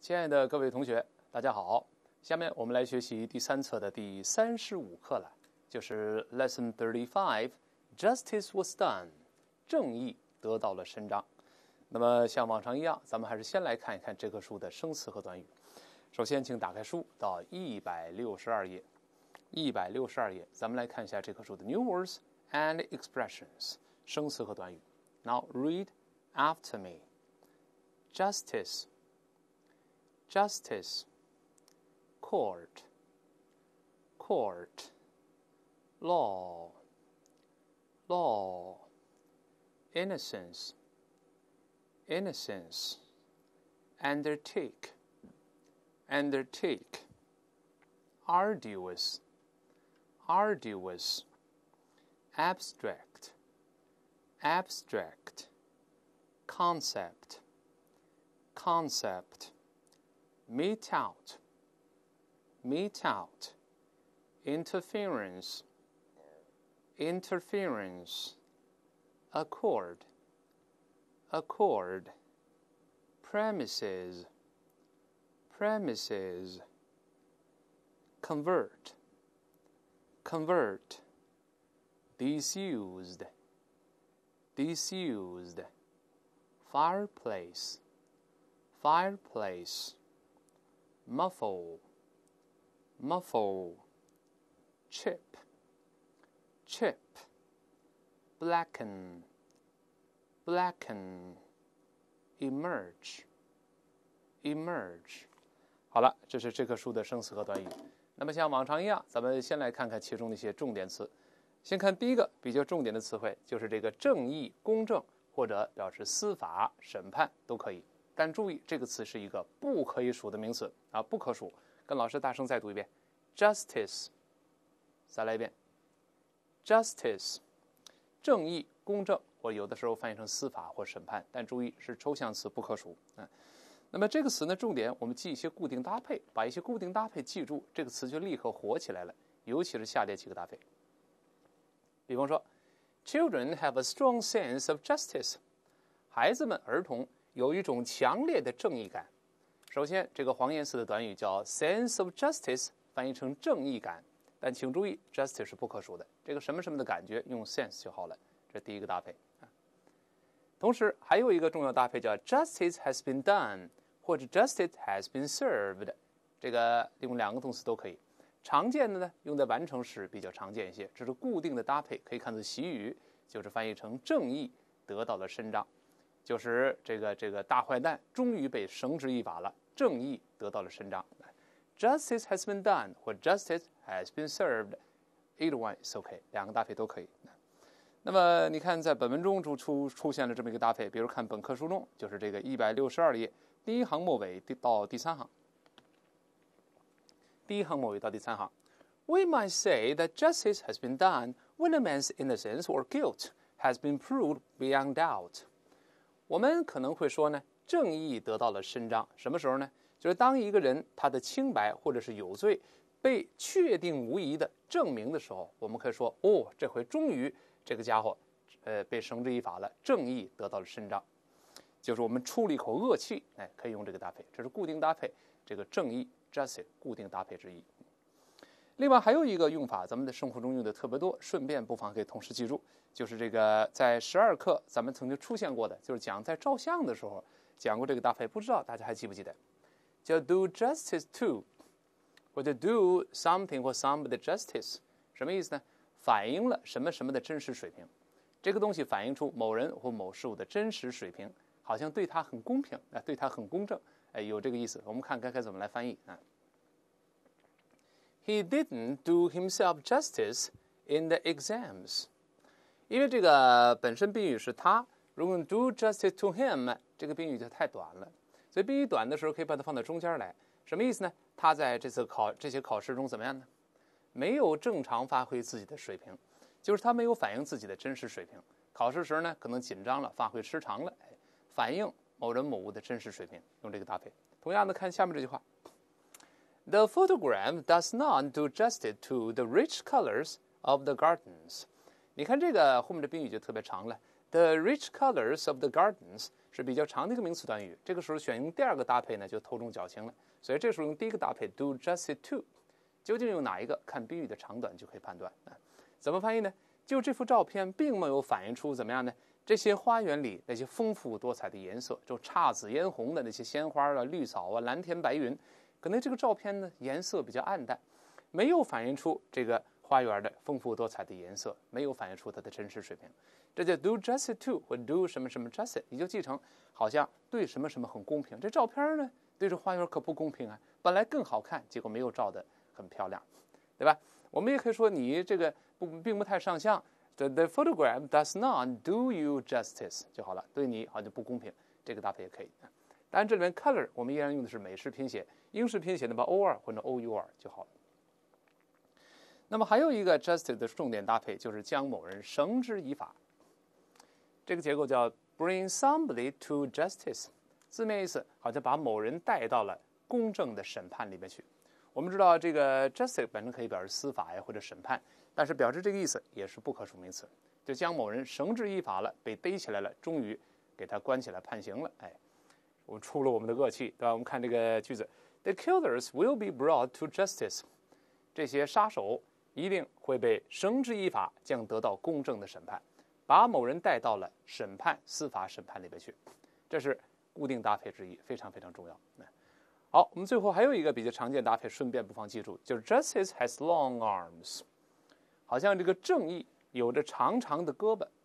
亲爱的各位同学，大家好。下面我们来学习第3册的第35课了，就是 Lesson 35 Justice was done 正义得到了伸张。那么像往常一样，咱们还是先来看一看这课书的生词和短语。首先请打开书到162页，162页，咱们来看一下这课书的 New Words and Expressions 生词和短语。 Now read after me. Justice, justice, court, court, law, law, innocence, innocence, undertake, undertake, arduous, arduous, abstract, abstract, concept, concept, mete out, mete out, interference, interference, accord, accord, premises, premises, convert, convert, disused, disused, fireplace, fireplace, muffle, muffle, chip, chip, blacken, blacken, emerge, emerge。 好了，这是这课书的生词和短语。那么像往常一样，咱们先来看看其中的一些重点词。先看第一个比较重点的词汇，就是这个正义、公正，或者表示司法、审判都可以。但注意，这个词是一个不可以数的名词啊，不可数。跟老师大声再读一遍 ，justice。再来一遍 ，justice， 正义、公正，或有的时候翻译成司法或审判，但注意是抽象词，不可数。那么这个词呢，重点我们记一些固定搭配，把一些固定搭配记住，这个词就立刻活起来了。尤其是下列几个搭配，比方说 ，Children have a strong sense of justice。孩子们、儿童有一种强烈的正义感。首先，这个黄颜色的短语叫 sense of justice， 翻译成正义感。但请注意 ，justice 是不可数的，这个什么什么的感觉用 sense 就好了。这是第一个搭配。同时，还有一个重要搭配叫 justice has been done， 或者 justice has been served。这个用两个动词都可以。常见的呢，用在完成时比较常见一些。这是固定的搭配，可以看作习语，就是翻译成正义得到了伸张。就是这个大坏蛋终于被绳之以法了，正义得到了伸张。Justice has been done 或 Justice has been served， either one is okay， 两个搭配都可以。那么你看，在本文中出现了这么一个搭配，比如看本课书中，就是这个162页第一行末尾到第3行，第一行末尾到第3行。We might say that justice has been done when a man's innocence or guilt has been proved beyond doubt。我们可能会说呢，正义得到了伸张，什么时候呢？就是当一个人他的清白或者是有罪被确定无疑的证明的时候，我们可以说，哦，这回终于这个家伙，被绳之以法了，正义得到了伸张，就是我们出了一口恶气，可以用这个搭配，这是固定搭配，这个正义 justice 固定搭配之一。另外还有一个用法，咱们在生活中用的特别多，顺便不妨可以同时记住。就是这个在12课咱们曾经出现过的，就是讲在照相的时候讲过这个搭配，不知道大家还记不记得？叫 do justice to， 或者 do something or somebody justice， 什么意思呢？反映了什么什么的真实水平，这个东西反映出某人或某事物的真实水平，好像对他很公平，对他很公正，有这个意思。我们看该怎么来翻译啊 ？He didn't do himself justice in the exams。因为这个本身宾语是他，如果用 do justice to him， 这个宾语就太短了，所以宾语短的时候可以把它放到中间来。什么意思呢？他在这些考试中怎么样呢？没有正常发挥自己的水平，就是他没有反映自己的真实水平。考试时呢，可能紧张了，发挥失常了，反映某人某物的真实水平，用这个搭配。同样的，看下面这句话 ：The photograph does not do justice to the rich colors of the gardens。你看这个后面的宾语就特别长了。The rich colors of the gardens 是比较长的一个名词短语，这个时候选用第二个搭配呢就头重脚轻了，所以这时候用第一个搭配 do justice to， 究竟用哪一个看宾语的长短就可以判断。怎么翻译呢？就这幅照片并没有反映出怎么样呢？这些花园里那些丰富多彩的颜色，就姹紫嫣红的那些鲜花啊、绿草啊、蓝天白云，可能这个照片呢颜色比较暗淡，没有反映出这个花园的丰富多彩的颜色，没有反映出它的真实水平。这叫 do justice to 或 do 什么什么 justice， 你就记成好像对什么什么很公平。这照片呢对这花园可不公平啊，本来更好看，结果没有照得很漂亮，对吧？我们也可以说你这个并不太上相。The photograph does not do you justice 就好了，对你好像不公平，这个搭配也可以。当然这里面 color 我们依然用的是美式拼写，英式拼写呢把 or 或者 our 就好了。那么还有一个 justice 的重点搭配就是将某人绳之以法，这个结构叫 bring somebody to justice， 字面意思好像把某人带到了公正的审判里面去。我们知道这个 justice 本身可以表示司法呀或者审判，但是表示这个意思也是不可数名词，就将某人绳之以法了，被逮起来了，终于给他关起来判刑了。我们出了我们的恶气，对吧？我们看这个句子 ，The killers will be brought to justice， 这些杀手一定会被绳之以法，将得到公正的审判，把某人带到了审判司法审判里边去，这是固定搭配之一，非常非常重要。好，我们最后还有一个比较常见搭配，顺便不妨记住，就是 justice has long arms， 好像这个正义有着长长的胳膊。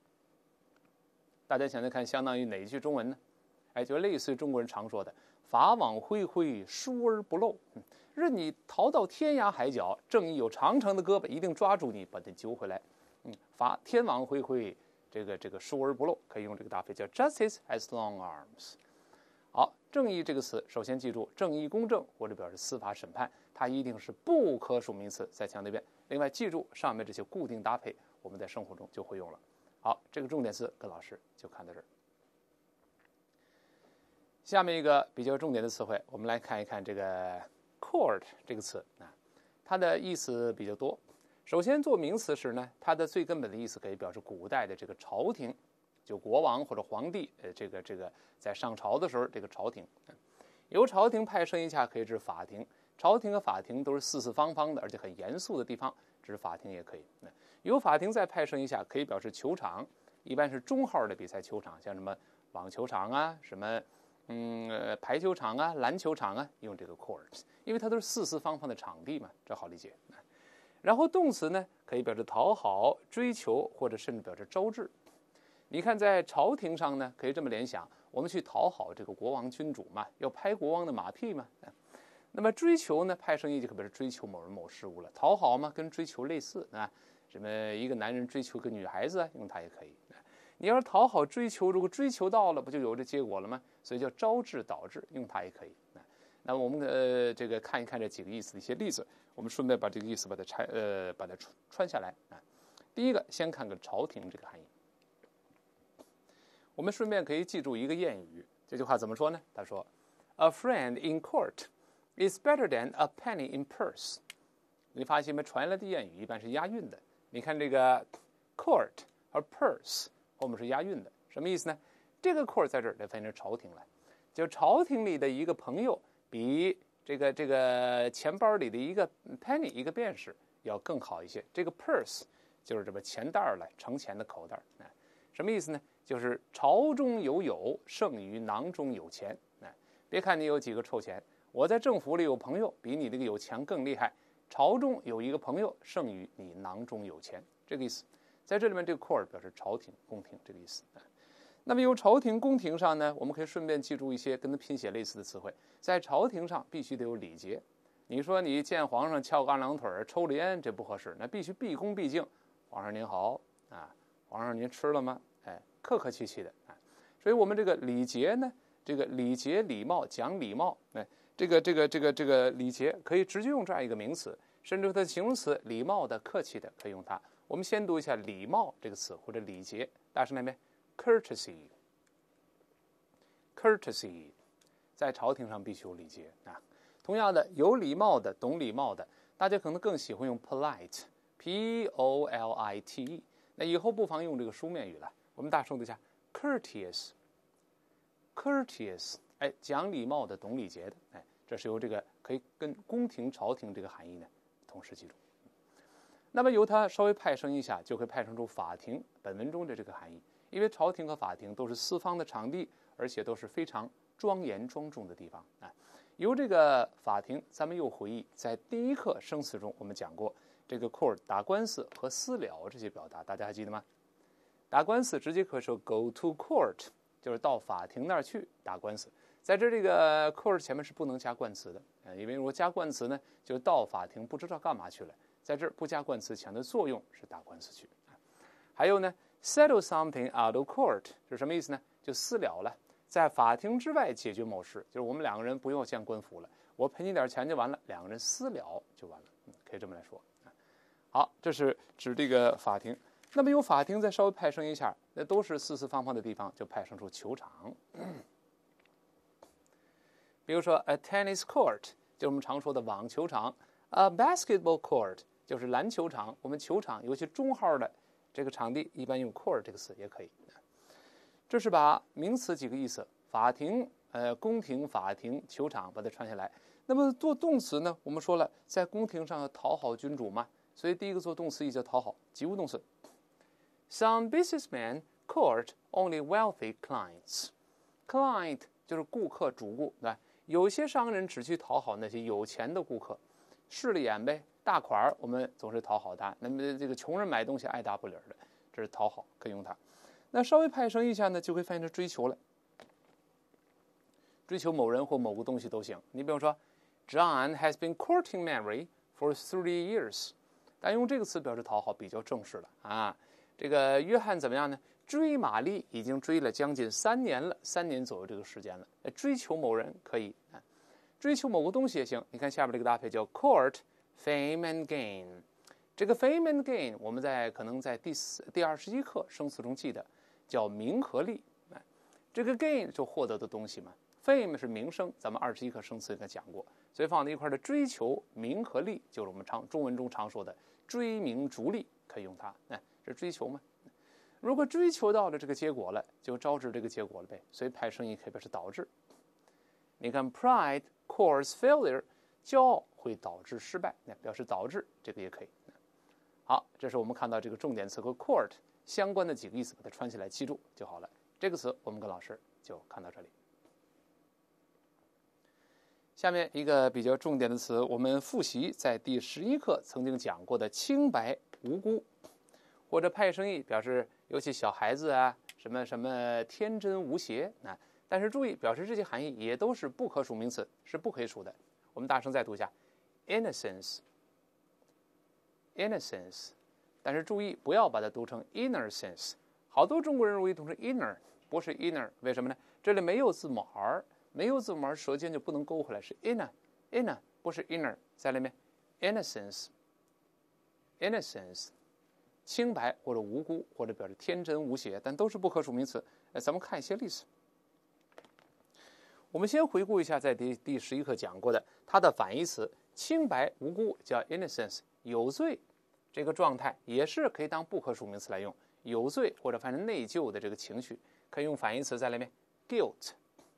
大家想想看，相当于哪一句中文呢？就类似于中国人常说的“法网恢恢，疏而不漏”。任你逃到天涯海角，正义有长长的胳膊，一定抓住你，把你揪回来。天网恢恢，这个疏而不漏，可以用这个搭配，叫 justice has long arms。好，正义这个词，首先记住，正义公正或者表示司法审判，它一定是不可数名词。再强调一遍。另外，记住上面这些固定搭配，我们在生活中就会用了。好，这个重点词跟老师就看到这儿。下面一个比较重点的词汇，我们来看一看这个 court 这个词啊，它的意思比较多。首先做名词时呢，它的最根本的意思可以表示古代的这个朝廷，就国王或者皇帝，这个在上朝的时候，这个朝廷，由朝廷派生一下可以指法庭，朝廷和法庭都是四四方方的，而且很严肃的地方，指法庭也可以。由法庭再派生一下可以表示球场，一般是中号的比赛球场，像什么网球场啊，什么排球场啊，篮球场啊，用这个 court， 因为它都是四四方方的场地嘛，这好理解。然后动词呢，可以表示讨好、追求，或者甚至表示招致。你看，在朝廷上呢，可以这么联想：我们去讨好这个国王君主嘛，要拍国王的马屁嘛。那么追求呢，派生意就可表示追求某人某事物了。讨好嘛，跟追求类似啊，什么一个男人追求个女孩子啊，用它也可以。你要是讨好追求，如果追求到了，不就有这结果了吗？所以叫招致导致，用它也可以。那么我们这个看一看这几个意思的一些例子，我们顺便把这个意思把它穿下来啊。第一个，先看看朝廷这个含义。我们顺便可以记住一个谚语，这句话怎么说呢？他说 ：“A friend in court is better than a penny in purse。”你发现没？传来的谚语一般是押韵的。你看这个 court 和 purse 后面是押韵的，什么意思呢？这个 court 在这儿得翻译成朝廷来，就朝廷里的一个朋友比这个钱包里的一个 penny 一个便士要更好一些。这个 purse 就是这么钱袋来盛钱的口袋，什么意思呢？就是朝中有友胜于囊中有钱。别看你有几个臭钱，我在政府里有朋友比你这个有钱更厉害，朝中有一个朋友胜于你囊中有钱，这个意思。在这里面这个 court 表示朝廷宫廷这个意思。那么由朝廷宫廷上呢，我们可以顺便记住一些跟它拼写类似的词汇。在朝廷上必须得有礼节，你说你见皇上翘个二郎腿抽着烟，这不合适，那必须毕恭毕敬。皇上您好啊，皇上您吃了吗？客客气气的啊。所以我们这个礼节呢，这个礼节礼貌讲礼貌，这个礼节可以直接用这样一个名词，甚至它的形容词礼貌的客气的可以用它。我们先读一下礼貌这个词或者礼节，大声来没 ？courtesy， 在朝廷上必须有礼节啊。同样的，有礼貌的、懂礼貌的，大家可能更喜欢用 polite，P-O-L-I-T-E。那以后不妨用这个书面语了。我们大声读一下 courteous， courteous， 讲礼貌的，懂礼节的，这是由这个可以跟宫廷朝廷这个含义呢同时记住。那么由它稍微派生一下，就会派生出法庭本文中的这个含义，因为朝廷和法庭都是四方的场地，而且都是非常庄严庄重的地方啊。由这个法庭，咱们又回忆在第一课生词中我们讲过，这个 court 打官司和私了这些表达，大家还记得吗？打官司直接可以说 go to court， 就是到法庭那儿去打官司。在这个 court 前面是不能加冠词的，因为如果加冠词呢，就到法庭不知道干嘛去了。在这儿不加冠词，强的作用是打官司去。还有呢 ，settle something out of court 是什么意思呢？就私了了，在法庭之外解决某事，就是我们两个人不用见官府了，我赔你点钱就完了，两个人私了就完了，可以这么来说。好，这是指这个法庭。那么由法庭再稍微派生一下，那都是四四方方的地方，就派生出球场。比如说 a tennis court 就是我们常说的网球场， a basketball court 就是篮球场。我们球场尤其中号的这个场地一般用 court 这个词也可以。这是把名词几个意思，法庭、宫廷、法庭、球场把它串下来。那么做动词呢，我们说了在宫廷上要讨好君主嘛，所以第一个做动词也叫讨好，及物动词。Some businessmen court only wealthy clients. Client 就是顾客、主顾，对吧？有些商人只去讨好那些有钱的顾客，势利眼呗，大款我们总是讨好他。那么这个穷人买东西爱答不理的，这是讨好，可以用它。那稍微派生一下呢，就会翻译成追求了。追求某人或某个东西都行。你比如说 ，John has been courting Mary for 3 years， 但用这个词表示讨好比较正式了啊。这个约翰怎么样呢？追玛丽已经追了将近3年了，3年左右这个时间了。追求某人可以，追求某个东西也行。你看下面这个搭配叫 court fame and gain。这个 fame and gain 我们可能在第21课生词中记得叫名和利。这个 gain 就获得的东西嘛。fame 是名声，咱们21课生词应该讲过，所以放在一块的追求名和利，就是我们中文中常说的追名逐利，可以用它。这追求嘛。如果追求到了这个结果了，就招致这个结果了呗，所以派生也可以表示导致。你看 pride cause failure， 骄傲会导致失败，表示导致，这个也可以。好，这是我们看到这个重点词和 court 相关的几个意思，把它串起来记住就好了。这个词我们跟老师就看到这里。下面一个比较重点的词，我们复习在第11课曾经讲过的清白无辜，或者派生意表示尤其小孩子啊，什么什么天真无邪啊。但是注意，表示这些含义也都是不可数名词，是不可以数的。我们大声再读一下 innocence， 但是注意不要把它读成 innocence。好多中国人容易读成 inner， 不是 inner， 为什么呢？这里没有字母 r， 没有字母 r， 舌尖就不能勾回来，是 inner， 不是 inner。在里面 innocence， 清白或者无辜，或者表示天真无邪，但都是不可数名词。咱们看一些例子。我们先回顾一下在第11课讲过的它的反义词，清白无辜叫 innocence， 有罪这个状态也是可以当不可数名词来用，有罪或者反正内疚的这个情绪可以用反义词在里面 guilt。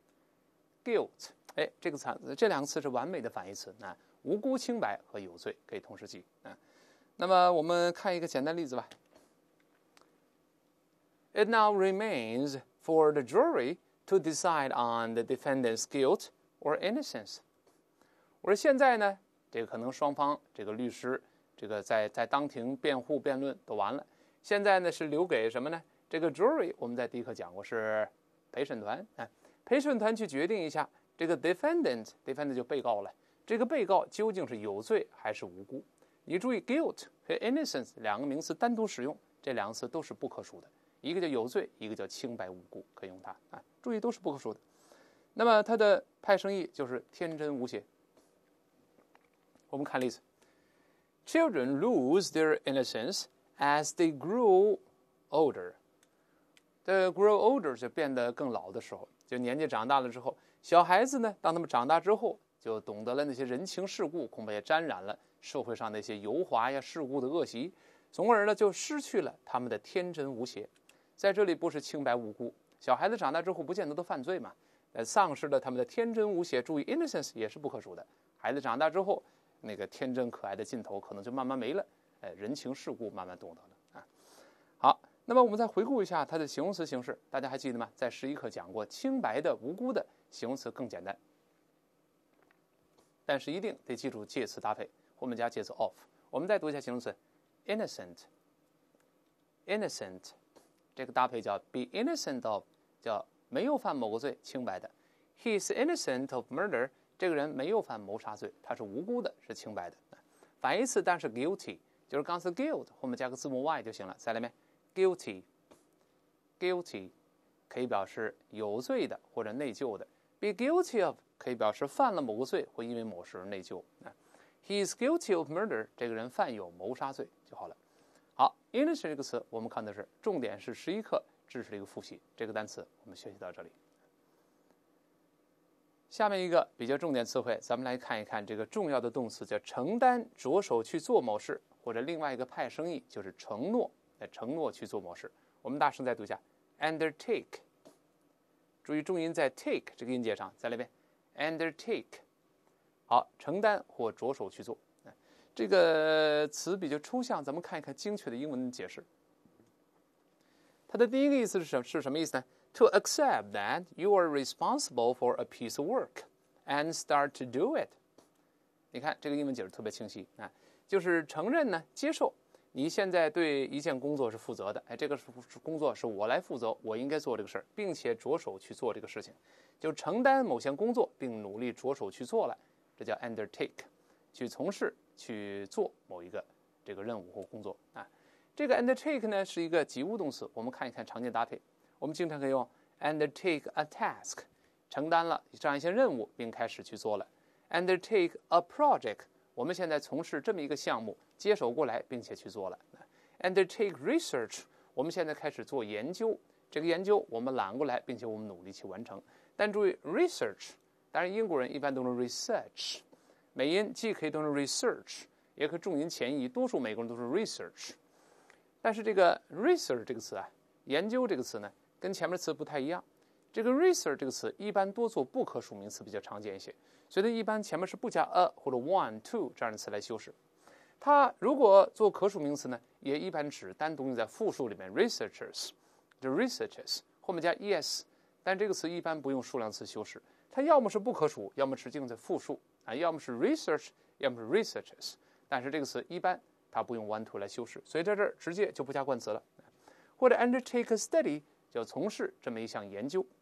这两个词是完美的反义词，无辜、清白和有罪可以同时记。那么我们看一个简单例子吧。It now remains for the jury to decide on the defendant's guilt or innocence。 我说现在呢，这个可能双方这个律师这个在当庭辩护辩论都完了，现在呢是留给什么呢？这个 jury 我们在第一课讲过是陪审团，陪审团去决定一下这个 defendant 就被告了，这个被告究竟是有罪还是无辜。你注意 guilt 和 innocence 两个名词单独使用，这两个词都是不可数的，一个叫有罪，一个叫清白无辜，可以用它注意都是不可数的。那么它的派生意就是天真无邪。我们看例子 Children lose their innocence as they grow older。 这 grow older 就变得更老的时候，就年纪长大了之后，小孩子呢当他们长大之后就懂得了那些人情世故，恐怕也沾染了社会上那些油滑呀世故的恶习，从而呢就失去了他们的天真无邪。在这里不是清白无辜，小孩子长大之后不见得都犯罪嘛， 丧失了他们的天真无邪。注意 innocence 也是不可数的，孩子长大之后，那个天真可爱的劲头可能就慢慢没了，人情世故慢慢懂得了啊。好，那么我们再回顾一下它的形容词形式，大家还记得吗？在11课讲过，清白的、无辜的形容词更简单，但是一定得记住介词搭配，后面加介词 of。我们再读一下形容词 innocent，innocent 这个搭配叫 be innocent of， 叫没有犯某个罪，清白的。He is innocent of murder， 这个人没有犯谋杀罪，他是无辜的，是清白的。反义词但是 guilty， 就是刚才 guilt 后面加个字母 y 就行了。再来面 guilty 可以表示有罪的或者内疚的。Be guilty of 可以表示犯了某个罪或因为某事而内疚。He is guilty of murder， 这个人犯有谋杀罪就好了。好 innocent 这个词我们看的是重点是11课知识的一个复习，这个单词我们学习到这里。下面一个比较重点词汇，咱们来看一看这个重要的动词，叫承担，着手去做某事，或者另外一个派生意就是承诺，承诺去做某事。我们大声再读一下 undertake， 注意重音在 take 这个音节上，再来一遍 undertake。好，承担或着手去做，这个词比较抽象，咱们看一看精确的英文解释。它的第一个意思是什么意思呢？To accept that you are responsible for a piece of work and start to do it。你看这个英文解释特别清晰啊，就是承认呢，接受你现在对一件工作是负责的，这个工作是我来负责，我应该做这个事儿，并且着手去做这个事情，就承担某项工作并努力着手去做了，这叫 undertake， 去从事去做某一个这个任务或工作啊。这个 undertake 呢是一个及物动词，我们看一看常见搭配。我们经常可以用 undertake a task， 承担了这样一些任务并开始去做了。undertake a project， 我们现在从事这么一个项目，接手过来并且去做了。undertake research， 我们现在开始做研究，这个研究我们揽过来，并且我们努力去完成。但注意 research， 当然英国人一般都是 research， 美音既可以读成 research， 也可以重音前移，多数美国人都是 research。但是这个 research 这个词啊，研究这个词呢，跟前面的词不太一样。这个 research 这个词一般多做不可数名词比较常见一些，所以它一般前面是不加 a 或者 one to 这样的词来修饰。它如果做可数名词呢，也一般指单独用在复数里面 researchers， 就 researchers 后面加 es， 但这个词一般不用数量词修饰，它要么是不可数，要么直接用在复数啊，要么是 research， 要么是 researchers， 但是这个词一般它不用 one to 来修饰，所以在这儿直接就不加冠词了。或者 undertake a study， 叫从事这么一项研究，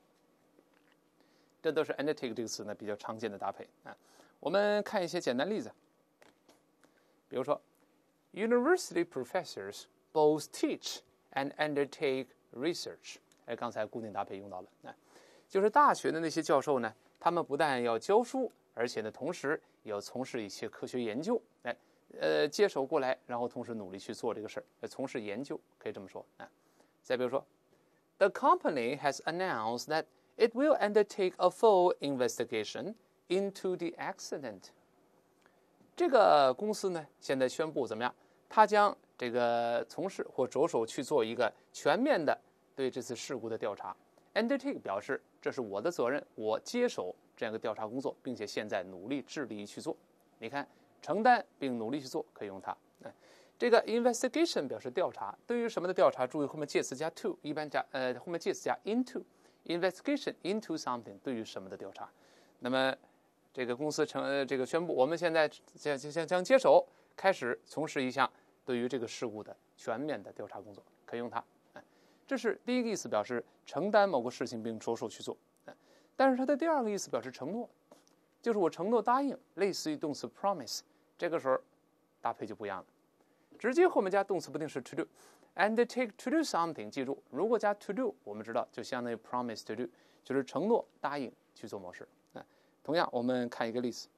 这都是 undertake 这个词呢比较常见的搭配啊。我们看一些简单例子，比如说 University professors both teach and undertake research， 刚才固定搭配用到了啊，就是大学的那些教授呢，他们不但要教书，而且呢同时也要从事一些科学研究，接手过来，然后同时努力去做这个事儿，从事研究，可以这么说啊。再比如说 ，The company has announced that it will undertake a full investigation into the accident。这个公司呢，现在宣布怎么样？它将这个从事或着手去做一个全面的对这次事故的调查。Undertake 表示这是我的责任，我接手这样一个调查工作，并且现在努力致力去做。你看。承担并努力去做，可以用它。这个 investigation 表示调查，对于什么的调查？注意后面介词加 to， 一般加后面介词加 into。investigation into something 对于什么的调查？那么这个公司这个宣布，我们现在将接手开始从事一项对于这个事故的全面的调查工作，可以用它。这是第一个意思，表示承担某个事情并着手去做。但是它的第二个意思表示承诺。就是我承诺答应，类似于动词 promise， 这个时候搭配就不一样了，直接后面加动词不定式 to do。undertake to do something， 记住，如果加 to do， 我们知道就相当于 promise to do， 就是承诺答应去做某事。同样，我们看一个例子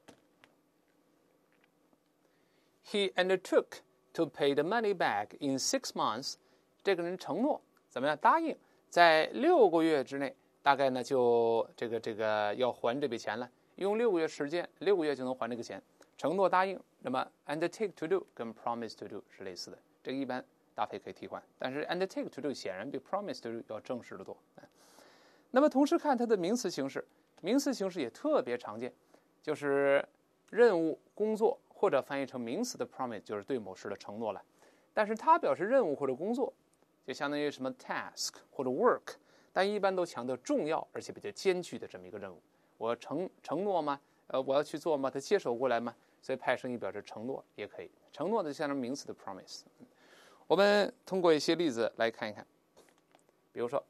：He undertook to pay the money back in 6 months。这个人承诺怎么样？答应在6个月之内，大概呢就这个要还这笔钱了。用6个月时间，6个月就能还这个钱，承诺答应。那么 undertake to do 跟 promise to do 是类似的，这个一般搭配可以替换。但是 undertake to do 显然比 promise to do 要正式的多。 那么同时看它的名词形式，名词形式也特别常见，就是任务、工作，或者翻译成名词的 promise， 就是对某事的承诺了。但是它表示任务或者工作，就相当于什么 task 或者 work， 但一般都强调重要而且比较艰巨的这么一个任务。我承诺吗？我要去做吗？他接手过来吗？所以派生意表示承诺也可以，承诺的相当于名词的 promise。我们通过一些例子来看一看，比如说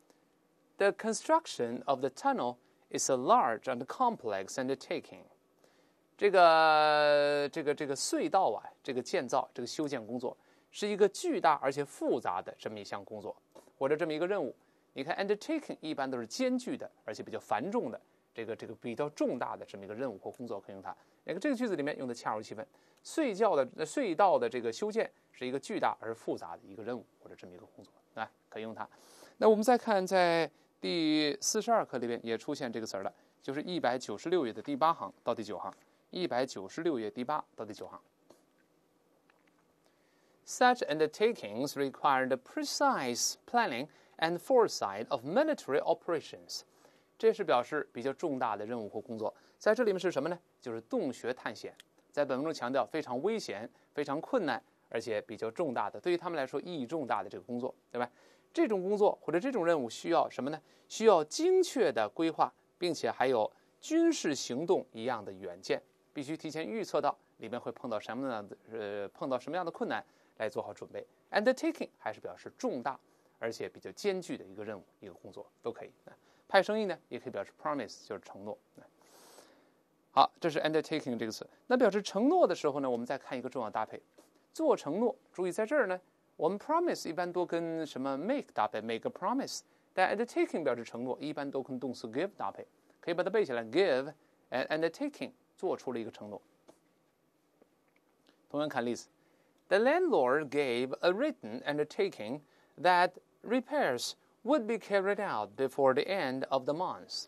，The construction of the tunnel is a large and complex undertaking。这个隧道啊，这个建造、这个修建工作是一个巨大而且复杂的这么一项工作，或者这么一个任务。你看 undertaking 一般都是艰巨的，而且比较繁重的，这个比较重大的这么一个任务或工作可以用它。那个这个句子里面用的恰如其分，隧道的这个修建是一个巨大而复杂的一个任务或者这么一个工作，啊，可以用它。那我们再看在第42课里边也出现这个词了，就是196页的第8行到第9行。196页第8到第9行。Such undertakings require the precise planning and foresight of military operations。这是表示比较重大的任务或工作，在这里面是什么呢？就是洞穴探险，在本文中强调非常危险、非常困难，而且比较重大的，对于他们来说意义重大的这个工作，对吧？这种工作或者这种任务需要什么呢？需要精确的规划，并且还有军事行动一样的远见。必须提前预测到里面会碰到什么样的困难，来做好准备。Undertaking 还是表示重大而且比较艰巨的一个任务、一个工作都可以。派生意呢，也可以表示 promise， 就是承诺。好，这是 undertaking 这个词。那表示承诺的时候呢，我们再看一个重要搭配，做承诺。注意在这儿呢，我们 promise 一般都跟什么 make 搭配 ，make a promise， 但 undertaking 表示承诺，一般都跟动词 give 搭配。可以把它背起来 ，give and undertaking。做出了一个承诺。同样看例子 ，The landlord gave a written undertaking that repairs would be carried out before the end of the month.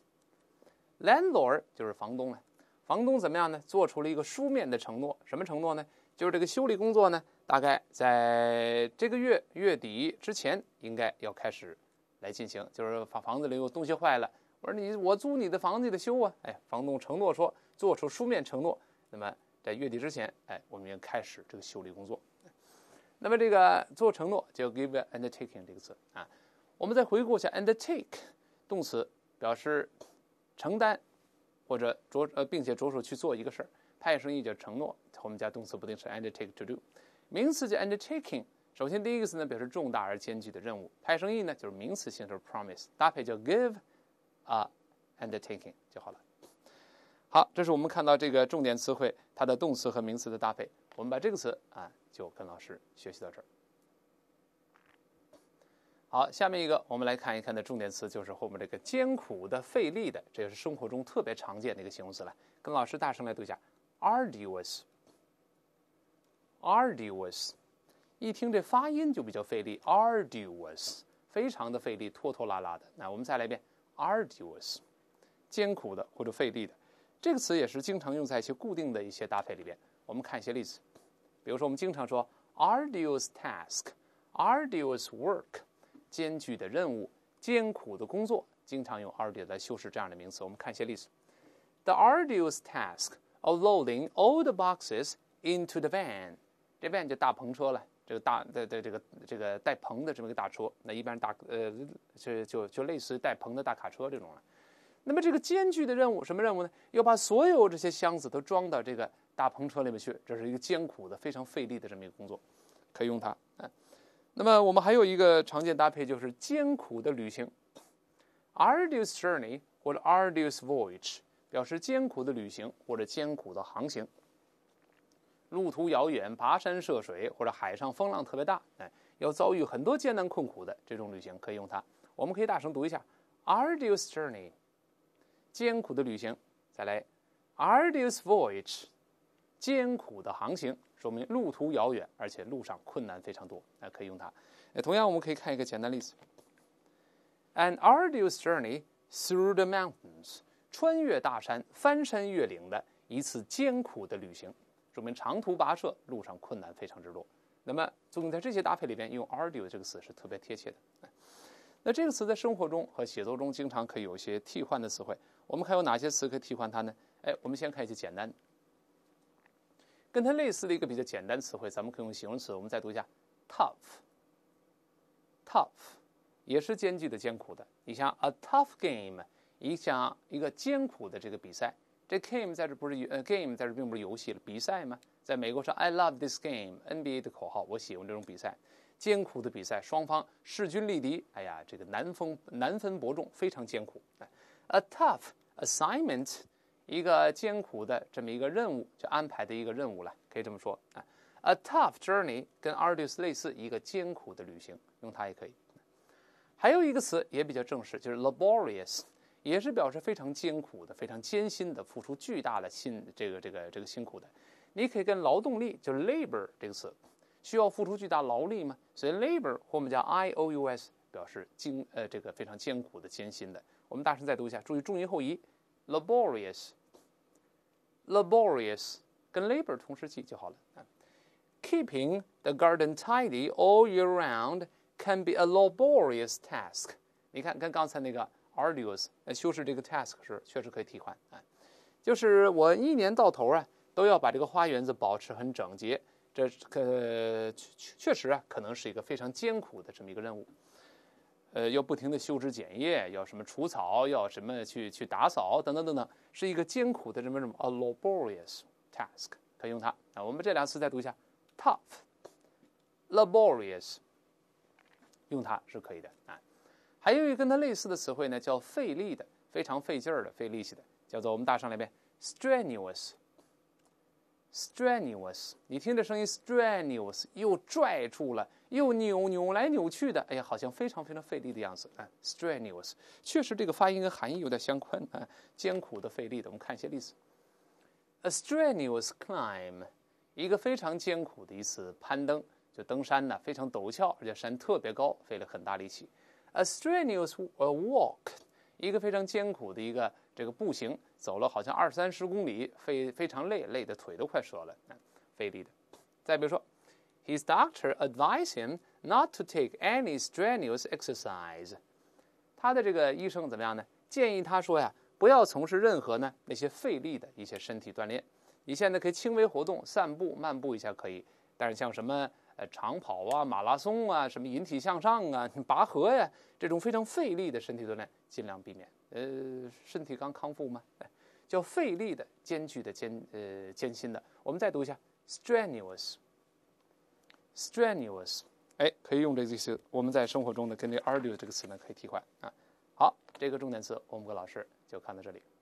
Landlord 就是房东了，房东怎么样呢？做出了一个书面的承诺，什么承诺呢？就是这个修理工作呢，大概在这个月底之前应该要开始来进行。就是房子里有东西坏了，我租你的房子得修啊，房东承诺说。做出书面承诺，那么在月底之前，我们要开始这个修理工作。那么这个做承诺就 give undertaking 这个词啊。我们再回顾一下 undertake 动词，表示承担或者并且着手去做一个事儿。派生意叫承诺，后面加动词不定式 undertake to do。名词叫 undertaking， 首先第一个词呢表示重大而艰巨的任务，派生意呢就是名词性，就是 promise， 搭配叫 give undertaking 就好了。好，这是我们看到这个重点词汇它的动词和名词的搭配。我们把这个词就跟老师学习到这儿。好，下面一个我们来看一看的重点词就是后面这个艰苦的、费力的，这也是生活中特别常见的一个形容词了。跟老师大声来读一下 arduous。arduous， 一听这发音就比较费力 ，arduous， 非常的费力，拖拖拉拉的。那我们再来一遍 arduous， 艰苦的或者费力的。这个词也是经常用在一些固定的一些搭配里边。我们看一些例子，比如说我们经常说 arduous task、arduous work， 艰巨的任务、艰苦的工作，经常用 arduous 来修饰这样的名词。我们看一些例子 ：The arduous task of loading all the boxes into the van。这 van 就大篷车了，这个带篷的这么一个大车，那一般就类似于带篷的大卡车这种了。那么这个艰巨的任务，什么任务呢？要把所有这些箱子都装到这个大篷车里面去，这是一个艰苦的、非常费力的这么一个工作，可以用它。那么我们还有一个常见搭配，就是艰苦的旅行 ，arduous journey 或者 arduous voyage， 表示艰苦的旅行或者艰苦的航行。路途遥远、跋山涉水，或者海上风浪特别大，要遭遇很多艰难困苦的这种旅行，可以用它。我们可以大声读一下 arduous journey。艰苦的旅行，再来 arduous voyage， 艰苦的航行，说明路途遥远，而且路上困难非常多，可以用它。同样，我们可以看一个简单例子 ：An arduous journey through the mountains， 穿越大山、翻山越岭的一次艰苦的旅行，说明长途跋涉，路上困难非常之多。那么，作用在这些搭配里边，用 arduous 这个词是特别贴切的。 那这个词在生活中和写作中经常可以有一些替换的词汇。我们还有哪些词可以替换它呢？我们先看一些简单的，跟它类似的一个比较简单的词汇，咱们可以用形容词。我们再读一下 tough，tough 也是艰巨的、艰苦的。你像 a tough game， 一个艰苦的这个比赛。这 game 在这不是game 在这并不是游戏了，比赛嘛。在美国是 I love this game，NBA 的口号，我喜欢这种比赛。艰苦的比赛，双方势均力敌，哎呀，这个难分伯仲，非常艰苦。A tough assignment， 一个艰苦的这么一个任务，就安排的一个任务了，可以这么说。A tough journey 跟 arduous 类似，一个艰苦的旅行，用它也可以。还有一个词也比较正式，就是 laborious， 也是表示非常艰苦的、非常艰辛的、付出巨大的辛苦的。你可以跟劳动力，就是 labor 这个词。需要付出巨大劳力吗？所以 labor 或我们叫 IOUS 表示这个非常艰苦的、艰辛的。我们大声再读一下，注意重音后移 ，laborious 跟 labor 同时记就好了。Keeping the garden tidy all year round can be a laborious task。你看，跟刚才那个 arduous 修饰这个 task 是确实可以替换就是我一年到头都要把这个花园子保持很整洁。这确实可能是一个非常艰苦的这么一个任务，要不停的修枝剪叶，要什么除草，要什么去打扫等等等等，是一个艰苦的这么a laborious task， 可以用它。我们这俩词再读一下 ，tough、laborious， 用它是可以的还有一个跟它类似的词汇呢，叫费力的，非常费劲儿的、费力气的，叫做我们大声来一遍 strenuous。strenuous， 你听这声音 strenuous， 又拽住了，又扭来扭去的，哎呀，好像非常非常费力的样子strenuous， 确实这个发音跟含义有点相关艰苦的、费力的。我们看一些例子 ：a strenuous climb， 一个非常艰苦的一次攀登，就登山非常陡峭，而且山特别高，费了很大力气。a strenuous walk， 一个非常艰苦的一个这个步行。走了好像20-30公里，非常累的腿都快折了，费力的。再比如说 ，his doctor advised him not to take any strenuous exercise。他的这个医生怎么样呢？建议他说不要从事任何那些费力的一些身体锻炼。你现在可以轻微活动，散步、漫步一下可以，但是像什么长跑马拉松什么引体向上拔河这种非常费力的身体锻炼，尽量避免。身体刚康复吗？叫费力的、艰巨的、艰辛的。我们再读一下 strenuous， 可以用这个词。我们在生活中跟这 arduous 这个词可以替换好，这个重点词我们跟老师就看到这里。